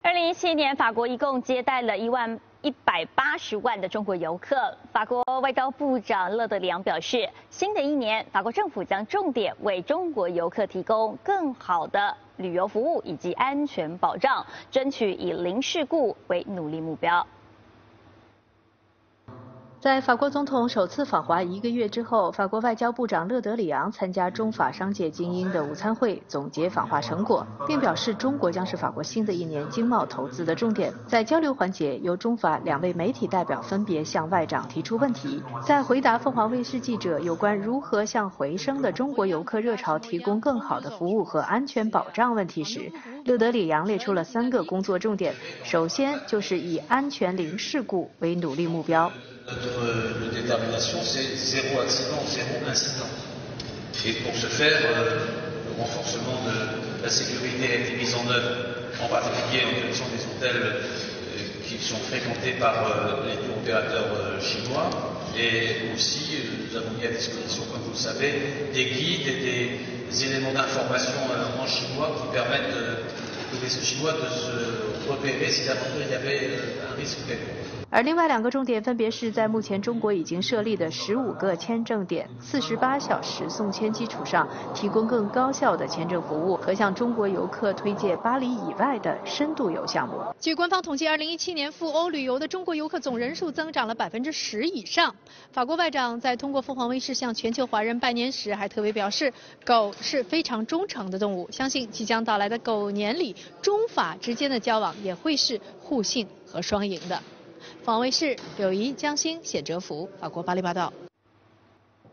2017年，法国一共接待了180万的中国游客。法国外交部长勒德里昂表示，新的一年，法国政府将重点为中国游客提供更好的旅游服务以及安全保障，争取以零事故为努力目标。 在法国总统首次访华1个月之后，法国外交部长勒德里昂参加中法商界精英的午餐会，总结访华成果，并表示中国将是法国新的一年经贸投资的重点。在交流环节，由中法2位媒体代表分别向外长提出问题。在回答凤凰卫视记者有关如何向回升的中国游客热潮提供更好的服务和安全保障问题时，勒德里昂列出了3个工作重点。首先就是以安全零事故为努力目标。 Notre détermination, c'est 0 accident, 0 incident. Et pour ce faire, le renforcement de la sécurité a été mis en œuvre, en particulier en direction des hôtels qui sont fréquentés par les tours opérateurs chinois. Et aussi, nous avons mis à disposition, comme vous le savez, des guides et des éléments d'information en chinois qui permettent aux touristes chinois de se repérer si d'aventure il y avait un risque quelconque. 而另外2个重点分别是在目前中国已经设立的15个签证点48小时送签基础上，提供更高效的签证服务，和向中国游客推介巴黎以外的深度游项目。 据官方统计，2017年赴欧旅游的中国游客总人数增长了10%以上。法国外长在通过凤凰卫视向全球华人拜年时，还特别表示，狗是非常忠诚的动物，相信即将到来的狗年里，中法之间的交往也会是互信和双赢的。凤凰卫视刘怡、江欣、谢哲福，法国巴黎报道。